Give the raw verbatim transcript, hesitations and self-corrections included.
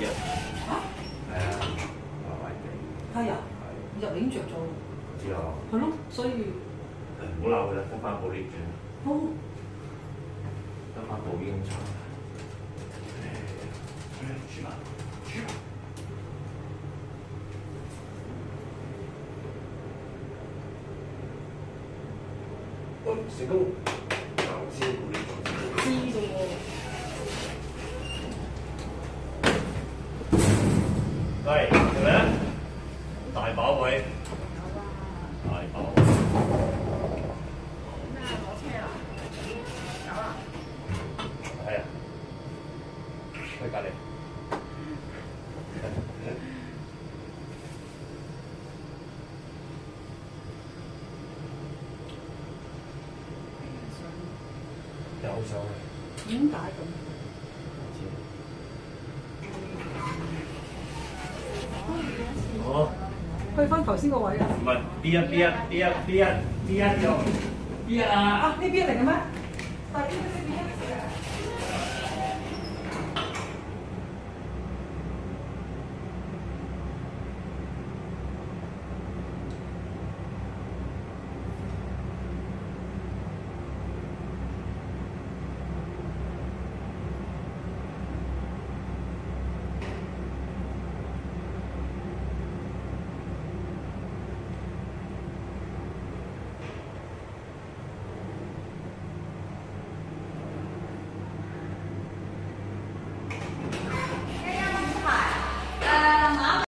啊？ 係啊，壞壞地。 係啊，入嚟已經着咗。 知啊。 係咯，所以誒唔好鬧佢啦，得翻部 lift 啫。 好。 得翻部英茶。誒，住吧，住吧。我成功，頭先部 lift 咗。 知嘅喎。 喂，做咩？大把位。大把位。 咩啊？攞車啦？走啦？ 係啊。去隔離。有上去。 點解咁？ 哦。 去翻頭先個位啊？ 唔係 B 一 B 一 B 一 B 一 B 一就 B 一啊！ 啊，呢邊嚟嘅咩？但係呢邊